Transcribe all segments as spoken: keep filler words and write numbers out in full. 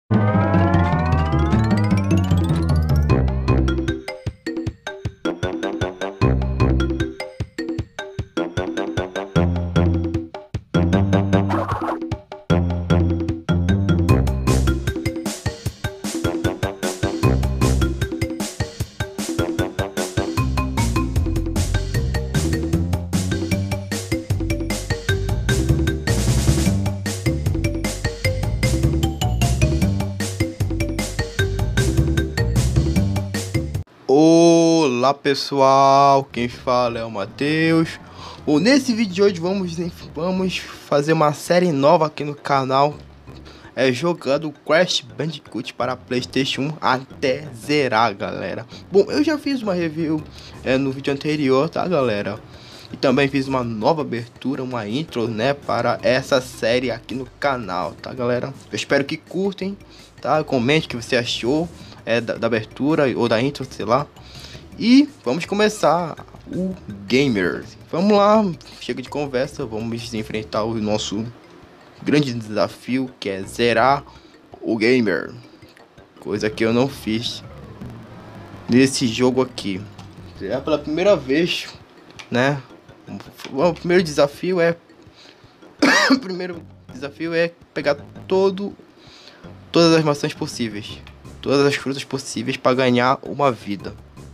Olá pessoal, quem fala é o Matheus. Bom, nesse vídeo de hoje vamos, vamos fazer uma série nova aqui no canal, é jogando Crash Bandicoot para PlayStation um até zerar, galera. Bom, eu já fiz uma review é, no vídeo anterior, tá, galera? E também fiz uma nova abertura, uma intro, né, para essa série aqui no canal, tá, galera? Eu espero que curtem, tá? Comente o que você achou é, da, da abertura ou da intro, sei lá. E vamos começar o Gamer. Vamos lá, chega de conversa, vamos enfrentar o nosso grande desafio, que é zerar o Gamer. Coisa que eu não fiz nesse jogo aqui. É pela primeira vez, né? O primeiro desafio é o primeiro desafio é pegar todo todas as maçãs possíveis, todas as frutas possíveis para ganhar uma vida.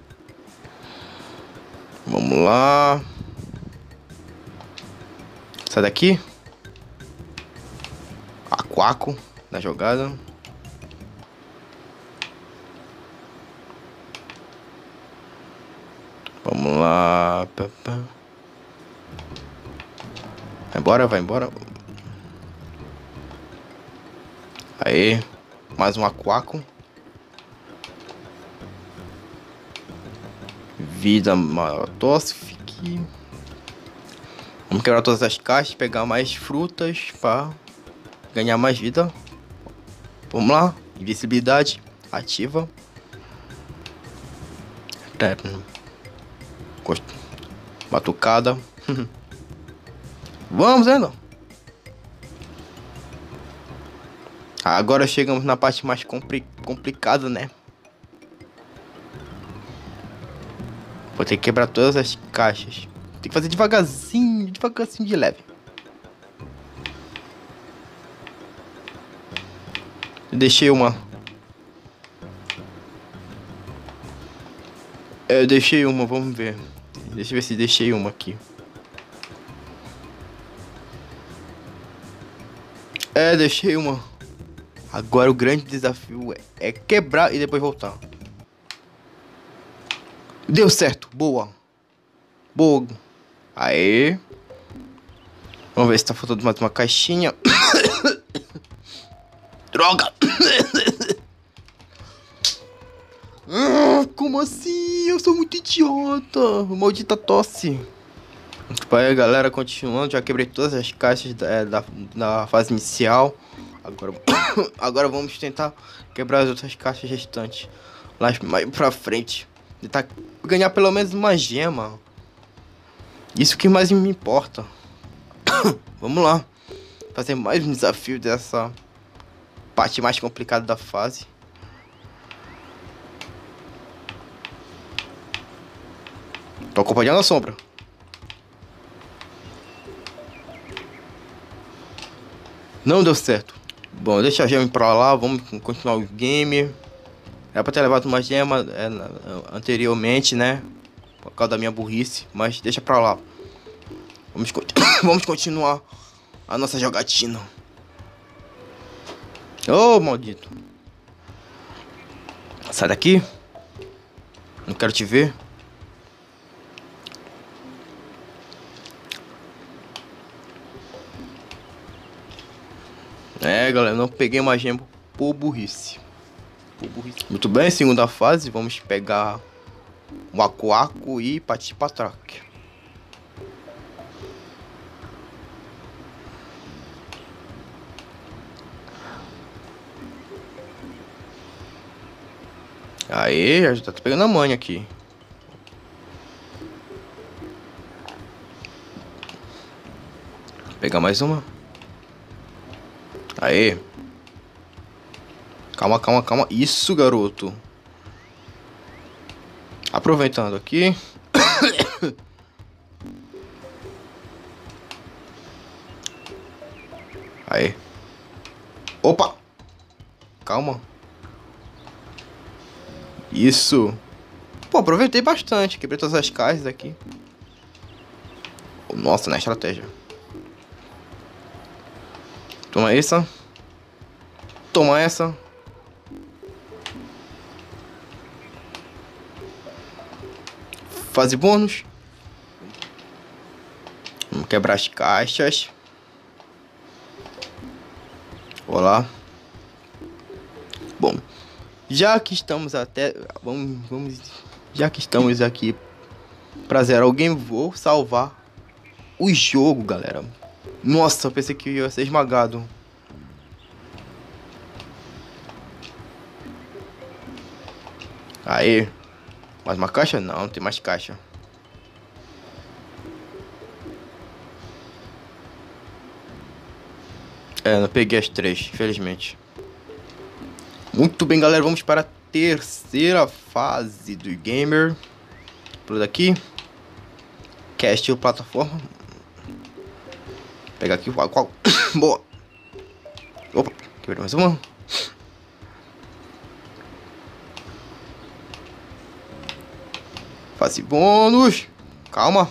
Vamos lá. Sai daqui. Aquaco na jogada. Vamos lá. Vai embora, vai embora. Aí, mais um aquaco. Vida maior tosse. Vamos quebrar todas as caixas, pegar mais frutas para ganhar mais vida. Vamos lá, invisibilidade ativa. Batucada. Vamos, ainda. Agora chegamos na parte mais compli complicada, né? Vou ter que quebrar todas as caixas. Tem que fazer devagarzinho, devagarzinho de leve. Deixei uma. É, eu deixei uma, vamos ver. Deixa eu ver se deixei uma aqui. É, deixei uma. Agora o grande desafio é, é quebrar e depois voltar. Deu certo, boa. Boa. Aê. Vamos ver se tá faltando mais uma caixinha. Droga. Ah, como assim? Eu sou muito idiota. Maldita tosse. Aí, galera, continuando. Já quebrei todas as caixas da, da, da fase inicial. Agora, agora vamos tentar quebrar as outras caixas restantes. Lá mais pra frente. Tentar ganhar pelo menos uma gema. Isso que mais me importa. Vamos lá. Fazer mais um desafio dessa parte mais complicada da fase. Tô acompanhando a sombra. Não deu certo. Bom, deixa a gema pra lá. Vamos continuar o game. Era pra ter levado uma gema é, anteriormente, né? Por causa da minha burrice. Mas deixa pra lá. Vamos, vamos continuar a nossa jogatina. Oh, maldito. Sai daqui. Não quero te ver. É, galera, não peguei uma gema por burrice. por burrice. Muito bem, segunda fase. Vamos pegar um aquaco e partir pra track. Aê, já tá pegando a manha aqui. Vou pegar mais uma. Aê. Calma, calma, calma. Isso, garoto. Aproveitando aqui. Aí. Opa! Calma. Isso. Pô, aproveitei bastante. Quebrei todas as caixas aqui. Nossa, na estratégia. Toma essa. Toma essa. Fase bônus. Vamos quebrar as caixas. Olá. Bom, já que estamos até... Vamos, vamos... Já que estamos aqui pra zerar o game, vou salvar o jogo, galera. Nossa, eu pensei que ia ser esmagado. Aí. Mais uma caixa? Não, não tem mais caixa. É, não peguei as três, infelizmente. Muito bem, galera, vamos para a terceira fase do gamer. Por daqui. Cast ou plataforma. Pegar aqui qual, qual. Boa. Opa, quebrei mais uma. Fase bônus. Calma.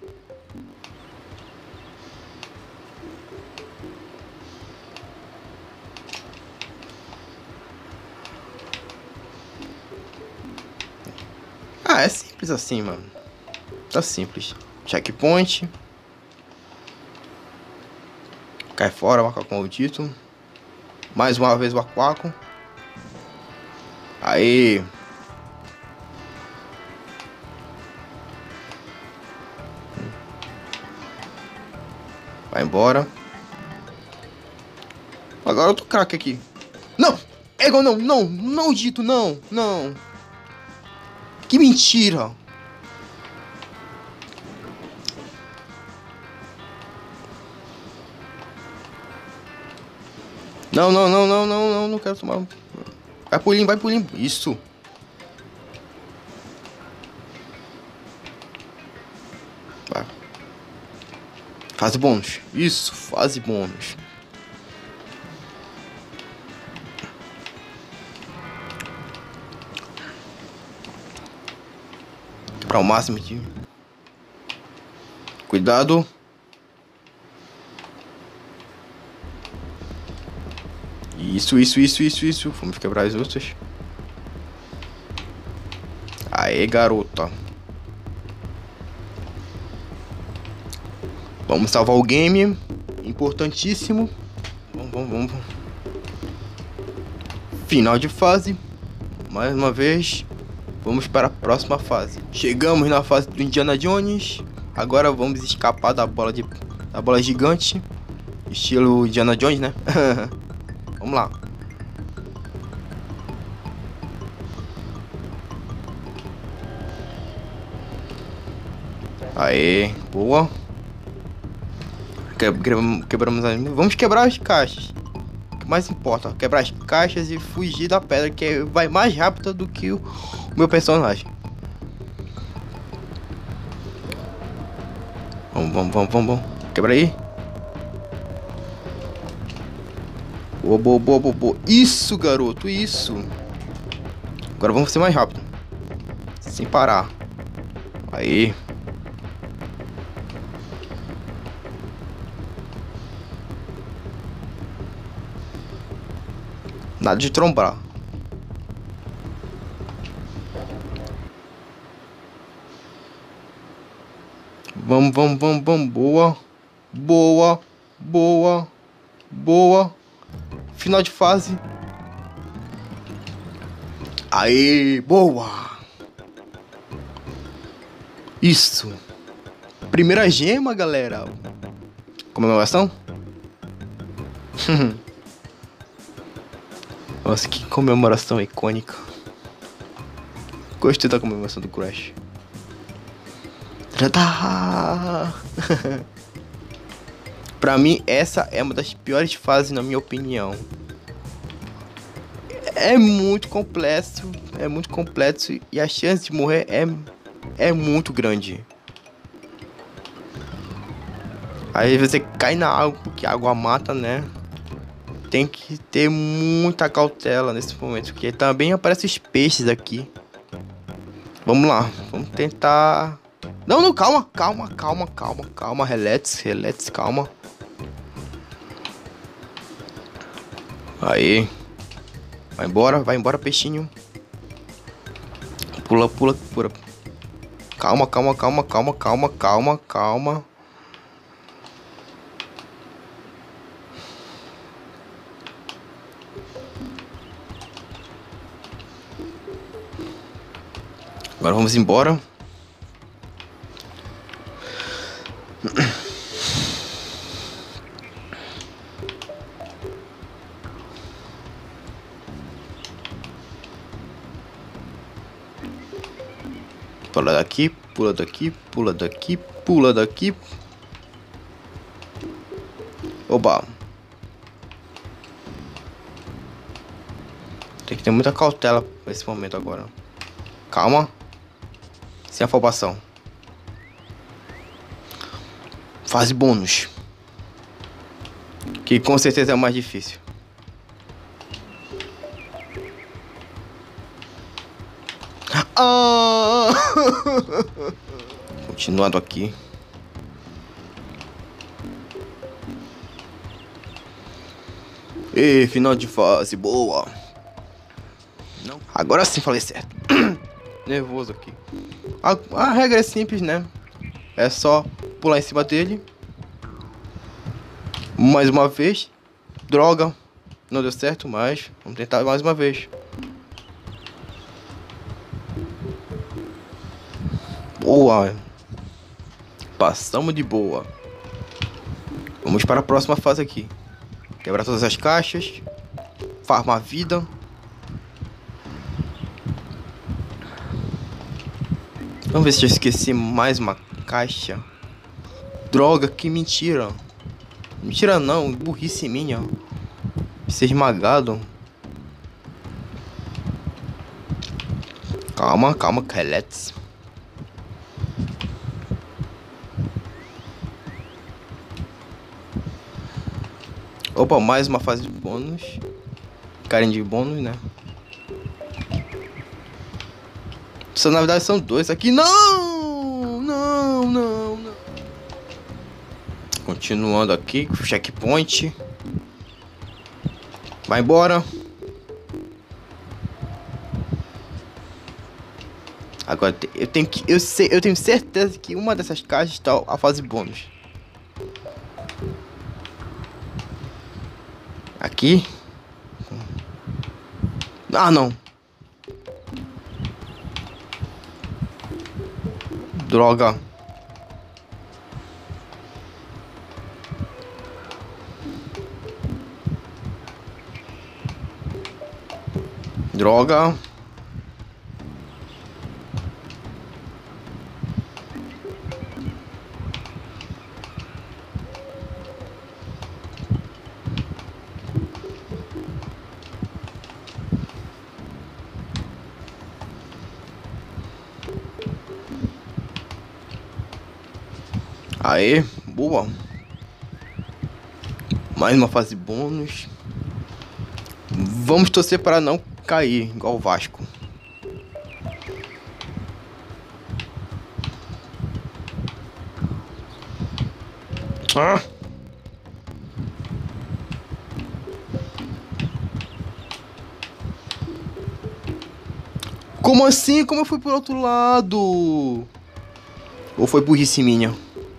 Ah, é simples assim, mano. Tá simples. Checkpoint. Cai fora, macaco maldito. Mais uma vez o aquaco. Aí. Vai embora. Agora eu tô craque aqui. Não! Ego, não, não, não, dito, não, não. Que mentira. Não, não, não, não, não, não, não quero tomar. Vai pro limbo, vai pro limbo. Isso. Vai. Fase bônus. Isso, fase bônus. Para o máximo aqui. Cuidado. Isso, isso, isso, isso, isso. Vamos quebrar as outras. Aê, garota. Vamos salvar o game. Importantíssimo. Vamos, vamos, vamos. Final de fase. Mais uma vez. Vamos para a próxima fase. Chegamos na fase do Indiana Jones. Agora vamos escapar da bola de da bola gigante. Estilo Indiana Jones, né? Vamos lá. Aê, boa. Quebramos, quebramos as... Vamos quebrar as caixas. O que mais importa, quebrar as caixas e fugir da pedra, que vai mais rápido do que o meu personagem. Vamos, vamos, vamos, vamos, vamos. Quebra aí. Boa, boa, boa, boa, boa. Isso, garoto, isso. Agora vamos ser mais rápido. Sem parar. Aí. Nada de trombar. Vamos, vamos, vamos, vamos. Boa. Boa. Boa. Boa. Final de fase. Aê, boa. Isso. Primeira gema, galera. Comemoração? Nossa, que comemoração icônica. Gostei da comemoração do Crash. Pra mim, essa é uma das piores fases, na minha opinião. é muito complexo, é muito complexo e a chance de morrer é, é muito grande. Aí você cai na água, porque a água mata, né? Tem que ter muita cautela nesse momento, porque também aparecem os peixes aqui. Vamos lá, vamos tentar... Não, não, calma, calma, calma, calma, calma, relax, relax, calma. Aí. Vai embora, vai embora, peixinho. Pula, pula, pula. Calma, calma, calma, calma, calma, calma, calma. Agora vamos embora. Pula daqui, pula daqui, pula daqui, pula daqui. Oba. Tem que ter muita cautela nesse momento agora. Calma. Sem afobação. Fase bônus. Que com certeza é o mais difícil. Ah! Continuando aqui. E final de fase, boa. Não. Agora sim falei certo. Nervoso aqui. A, a regra é simples, né? É só pular em cima dele. Mais uma vez. Droga. Não deu certo, mas vamos tentar mais uma vez. Boa. Passamos de boa. Vamos para a próxima fase aqui. Quebrar todas as caixas. Farmar vida. Vamos ver se eu esqueci mais uma caixa. Droga, que mentira. Mentira não, burrice minha. Ser esmagado. Calma, calma, let's. Opa, mais uma fase de bônus. Carinha de bônus, né? Isso, na verdade são dois aqui. Não! Não, não, não. Continuando aqui, checkpoint. Vai embora. Agora eu tenho que eu sei, eu tenho certeza que uma dessas caixas está a fase bônus. Aqui. Ah, não. Droga. Droga. Aê, boa. Mais uma fase bônus. Vamos torcer para não cair igual o Vasco. Ah. Como assim? Como eu fui pro outro lado? Ou foi burrice minha?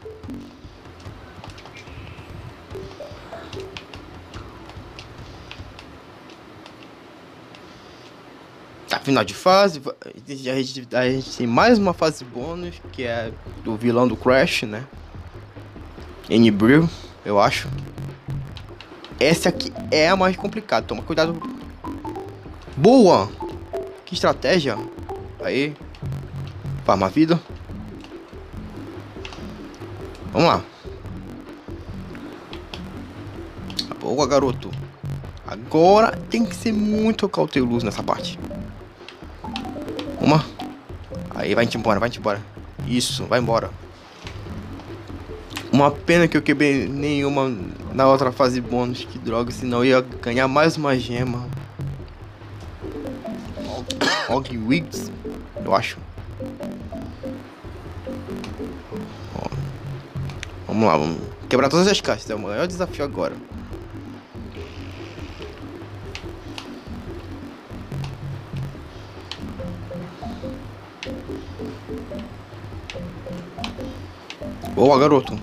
Tá, final de fase. A gente, a gente tem mais uma fase bônus, que é do vilão do Crash, né? N-Brew, eu acho. Essa aqui é a mais complicada. Toma cuidado. Boa! Que estratégia. Aí. Farma a vida. Vamos lá. Boa, garoto. Agora tem que ser muito cauteloso nessa parte. Uma. Aí, vai-te embora, vai-te embora. Isso, vai embora. Uma pena que eu quebrei nenhuma na outra fase bônus. Que droga, senão eu ia ganhar mais uma gema. Og Wigs, eu acho. Ó, vamos lá, vamos quebrar todas as caixas. É o maior desafio agora. Boa, garoto.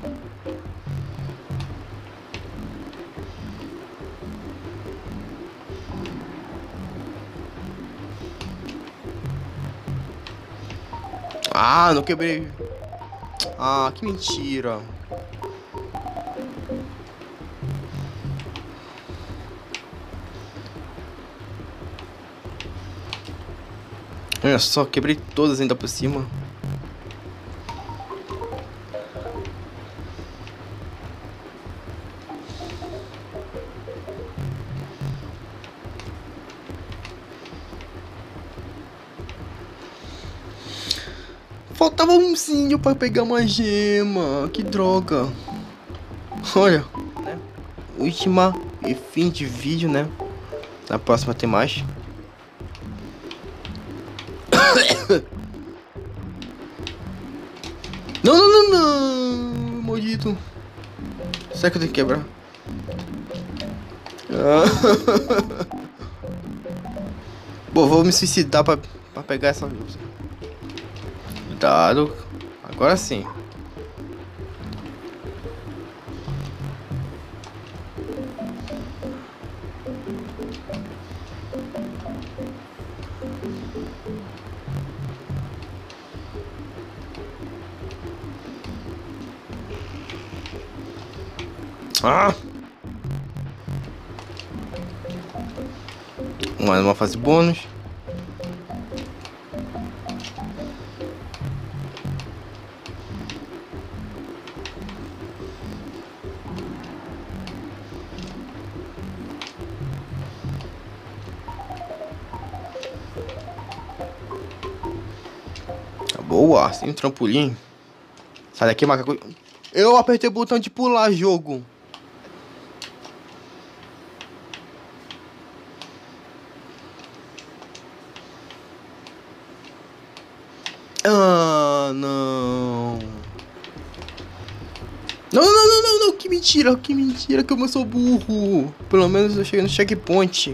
Ah, não quebrei. Ah, que mentira. Olha só, quebrei todas ainda por cima. Faltava um umzinho pra pegar uma gema. Que droga. Olha, né? Última e fim de vídeo, né? Na próxima tem mais. Não, não, não, não. Maldito. Será que eu tenho que quebrar? Ah. Bom, vou me suicidar pra, pra pegar essa luz. Cuidado. Agora sim. Ah! Mais uma fase bônus. Boa, sem trampolim. Sai daqui, macaco. Eu apertei o botão de pular, jogo. Ah, não. Não, não, não, não, não. Que mentira, que mentira que eu sou burro. Pelo menos eu cheguei no checkpoint.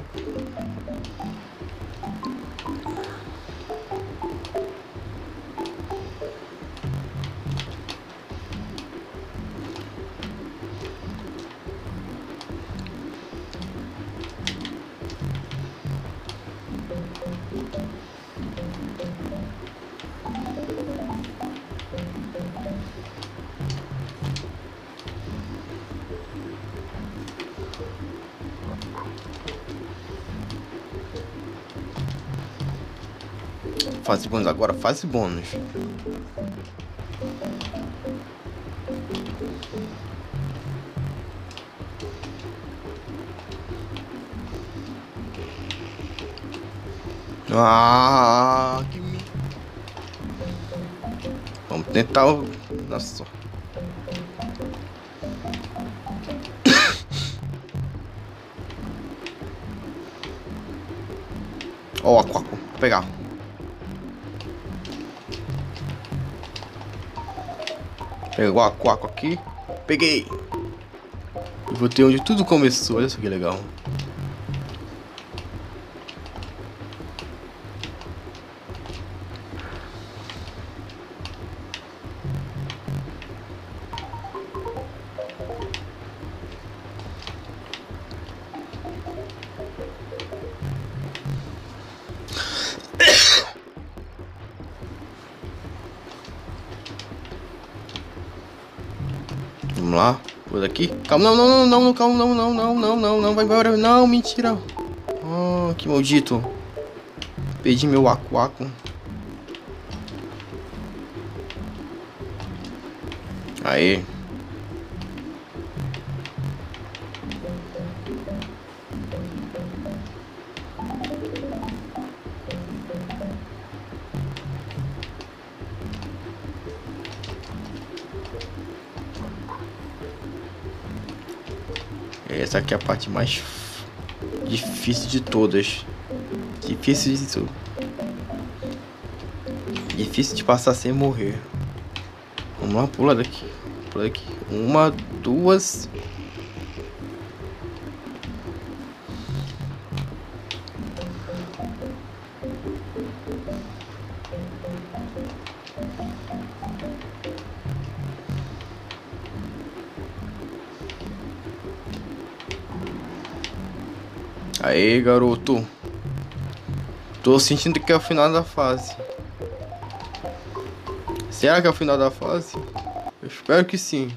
Fase bônus agora, fase bônus. Ah, que me... Vamos tentar o... Nossa. Ó, o aquaco. Vou pegar. Pegou o aquaco aqui. Peguei. E vou ter onde tudo começou. Olha só que legal. Vamos lá, por aqui. Calma, não, não, não, não, calma, não, não, não, não, não, não, vai embora, não, mentira. Oh, que maldito. Perdi meu aquaco. Aí. Essa aqui é a parte mais difícil de todas. Difícil de tudo. Difícil de passar sem morrer. Vamos lá, pula daqui. Pula daqui. Uma, duas. Aí, garoto. Tô sentindo que é o final da fase. Será que é o final da fase? Eu espero que sim.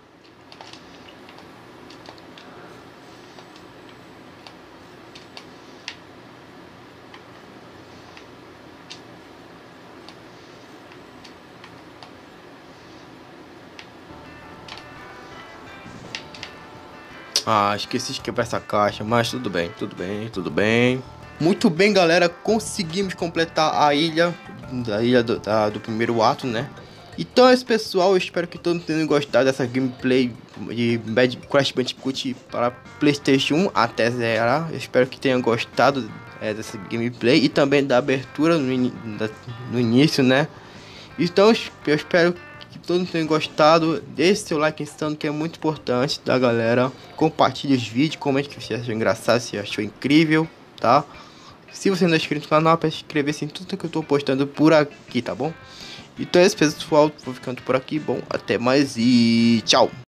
Ah, esqueci de quebrar essa caixa, mas tudo bem, tudo bem, tudo bem. Muito bem, galera, conseguimos completar a ilha, da ilha do, da, do primeiro ato, né? Então é isso, pessoal, eu espero que todos tenham gostado dessa gameplay de Bad Crash Bandicoot para PlayStation um até zerar. Eu espero que tenham gostado é, dessa gameplay e também da abertura no, in, da, no início, né? Então eu espero que todos tenham gostado. Deixe seu like insano, que é muito importante, tá, galera? Compartilhe os vídeos, comente que você achou engraçado, se achou incrível, tá? Se você não é inscrito no canal, para se inscrever-se em tudo que eu tô postando por aqui, tá bom? Então é isso, pessoal, vou ficando por aqui. Bom, até mais e tchau!